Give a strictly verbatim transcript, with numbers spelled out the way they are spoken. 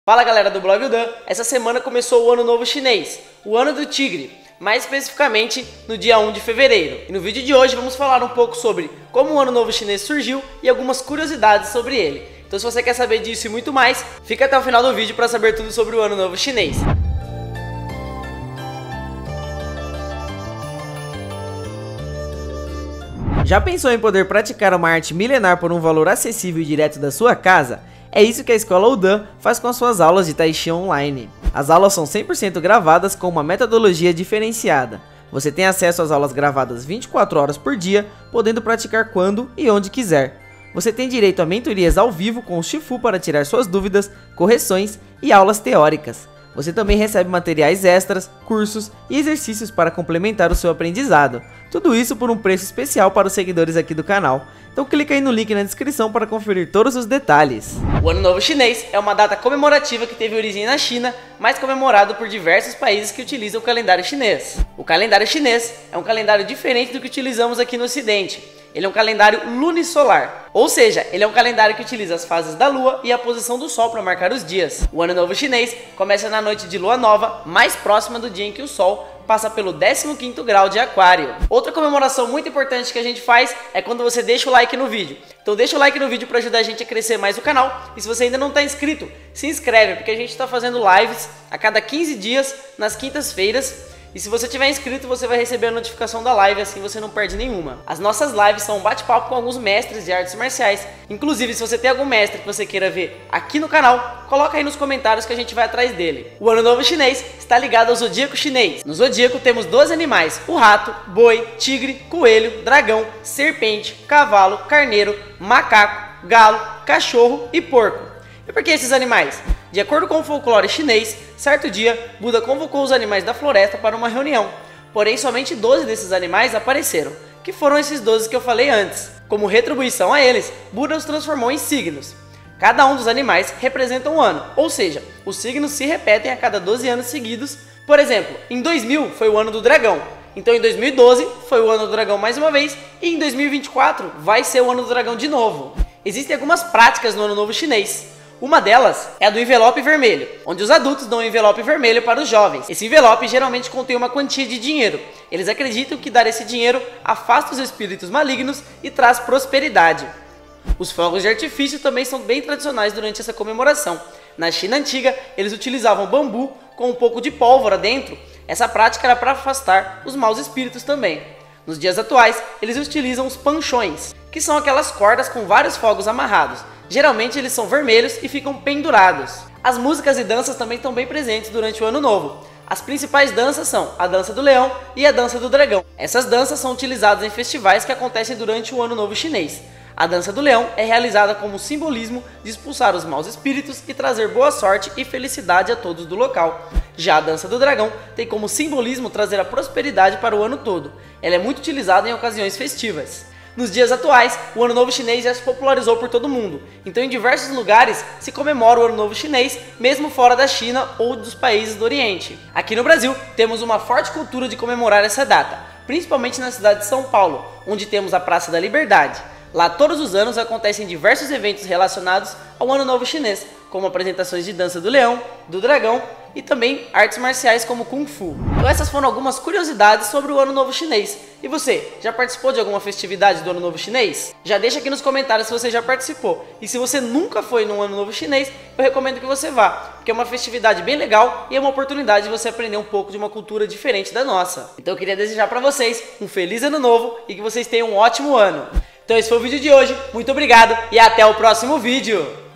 Fala galera do Blog Udan, essa semana começou o Ano Novo Chinês, o Ano do Tigre, mais especificamente no dia um de fevereiro. E no vídeo de hoje vamos falar um pouco sobre como o Ano Novo Chinês surgiu e algumas curiosidades sobre ele. Então se você quer saber disso e muito mais, fica até o final do vídeo para saber tudo sobre o Ano Novo Chinês. Já pensou em poder praticar uma arte milenar por um valor acessível e direto da sua casa? É isso que a Escola Udan faz com as suas aulas de Tai Chi online. As aulas são cem por cento gravadas com uma metodologia diferenciada. Você tem acesso às aulas gravadas vinte e quatro horas por dia, podendo praticar quando e onde quiser. Você tem direito a mentorias ao vivo com o Shifu para tirar suas dúvidas, correções e aulas teóricas. Você também recebe materiais extras, cursos e exercícios para complementar o seu aprendizado. Tudo isso por um preço especial para os seguidores aqui do canal. Então clica aí no link na descrição para conferir todos os detalhes. O Ano Novo Chinês é uma data comemorativa que teve origem na China, mas comemorado por diversos países que utilizam o calendário chinês. O calendário chinês é um calendário diferente do que utilizamos aqui no Ocidente. Ele é um calendário lunisolar, ou seja, ele é um calendário que utiliza as fases da Lua e a posição do Sol para marcar os dias. O Ano Novo Chinês começa na noite de Lua Nova, mais próxima do dia em que o Sol passa pelo décimo quinto grau de Aquário. Outra comemoração muito importante que a gente faz é quando você deixa o like no vídeo. Então deixa o like no vídeo para ajudar a gente a crescer mais o canal. E se você ainda não está inscrito, se inscreve, porque a gente está fazendo lives a cada quinze dias, nas quintas-feiras. E se você tiver inscrito, você vai receber a notificação da live, assim você não perde nenhuma. As nossas lives são um bate-papo com alguns mestres de artes marciais. Inclusive, se você tem algum mestre que você queira ver aqui no canal, coloca aí nos comentários que a gente vai atrás dele. O Ano Novo Chinês está ligado ao zodíaco chinês. No zodíaco temos doze animais: o rato, boi, tigre, coelho, dragão, serpente, cavalo, carneiro, macaco, galo, cachorro e porco. E por que esses animais? De acordo com o folclore chinês, certo dia, Buda convocou os animais da floresta para uma reunião. Porém, somente doze desses animais apareceram, que foram esses doze que eu falei antes. Como retribuição a eles, Buda os transformou em signos. Cada um dos animais representa um ano, ou seja, os signos se repetem a cada doze anos seguidos. Por exemplo, em dois mil foi o ano do dragão, então em dois mil e doze foi o ano do dragão mais uma vez, e em dois mil e vinte e quatro vai ser o ano do dragão de novo. Existem algumas práticas no Ano Novo Chinês. Uma delas é a do envelope vermelho, onde os adultos dão um envelope vermelho para os jovens. Esse envelope geralmente contém uma quantia de dinheiro. Eles acreditam que dar esse dinheiro afasta os espíritos malignos e traz prosperidade. Os fogos de artifício também são bem tradicionais durante essa comemoração. Na China antiga, eles utilizavam bambu com um pouco de pólvora dentro. Essa prática era para afastar os maus espíritos também. Nos dias atuais, eles utilizam os panchões, que são aquelas cordas com vários fogos amarrados. Geralmente eles são vermelhos e ficam pendurados. As músicas e danças também estão bem presentes durante o Ano Novo. As principais danças são a dança do leão e a dança do dragão. Essas danças são utilizadas em festivais que acontecem durante o Ano Novo Chinês. A dança do leão é realizada como simbolismo de expulsar os maus espíritos e trazer boa sorte e felicidade a todos do local. Já a dança do dragão tem como simbolismo trazer a prosperidade para o ano todo. Ela é muito utilizada em ocasiões festivas. Nos dias atuais, o Ano Novo Chinês já se popularizou por todo mundo, então em diversos lugares se comemora o Ano Novo Chinês, mesmo fora da China ou dos países do Oriente. Aqui no Brasil, temos uma forte cultura de comemorar essa data, principalmente na cidade de São Paulo, onde temos a Praça da Liberdade. Lá todos os anos acontecem diversos eventos relacionados ao Ano Novo Chinês, como apresentações de dança do leão, do dragão e também artes marciais como Kung Fu. Então essas foram algumas curiosidades sobre o Ano Novo Chinês. E você, já participou de alguma festividade do Ano Novo Chinês? Já deixa aqui nos comentários se você já participou. E se você nunca foi no Ano Novo Chinês, eu recomendo que você vá, porque é uma festividade bem legal e é uma oportunidade de você aprender um pouco de uma cultura diferente da nossa. Então eu queria desejar para vocês um feliz Ano Novo e que vocês tenham um ótimo ano. Então esse foi o vídeo de hoje, muito obrigado e até o próximo vídeo!